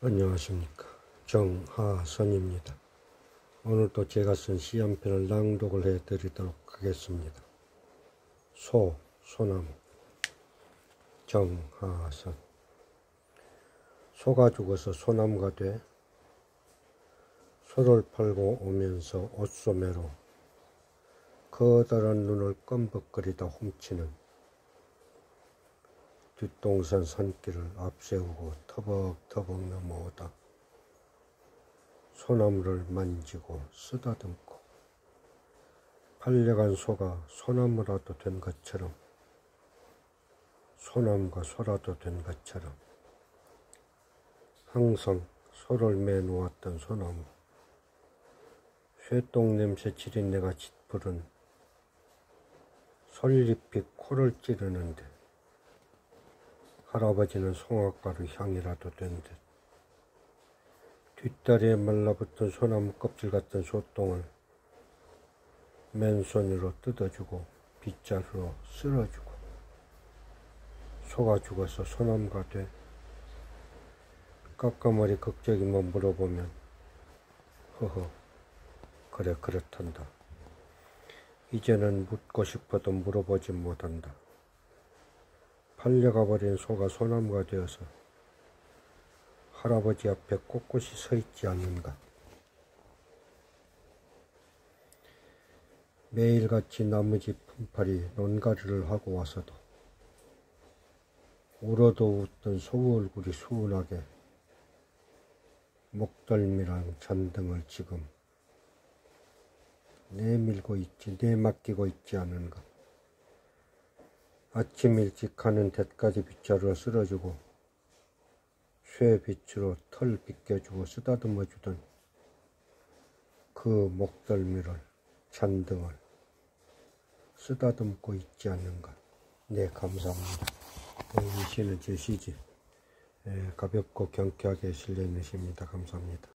안녕하십니까. 정하선입니다. 오늘도 제가 쓴 시 한 편을 낭독을 해드리도록 하겠습니다. 소나무. 정하선. 소가 죽어서 소나무가 돼 소를 팔고 오면서 옷소매로 커다란 눈을 껌벅거리다 훔치는 뒷동산 산길을 앞세우고 터벅터벅 넘어오다 소나무를 만지고 쓰다듬고 팔려간 소가 소나무라도 된 것처럼, 소나무가 소라도 된 것처럼 항상 소를 매놓았던 소나무. 쇠똥 냄새 지린내가 짙부른 솔잎이 코를 찌르는데 할아버지는 송악가루 향이라도 된 듯 뒷다리에 말라붙은 소나무 껍질 같은 소똥을 맨손으로 뜯어주고 빗자루로 쓸어주고 소가 죽어서 소나무가 돼 까까머리 걱정이만 물어보면 허허 그래 그렇단다. 이제는 묻고 싶어도 물어보지 못한다. 팔려가 버린 소가 소나무가 되어서 할아버지 앞에 꼿꼿이 서 있지 않는가. 매일같이 나무집 품팔이 논가리를 하고 와서도 울어도 웃던 소 얼굴이 수운하게 목덜미랑 잔등을 지금 내맡기고 있지 않은가. 아침 일찍 가는 데까지 빗자루로 쓸어주고 쇠빗으로 털 빗겨주고 쓰다듬어 주던 그 목덜미를, 잔등을 쓰다듬고 있지 않는가. 네, 감사합니다. 이 시는 제 시지 가볍고 경쾌하게 실려있는 시입니다. 감사합니다.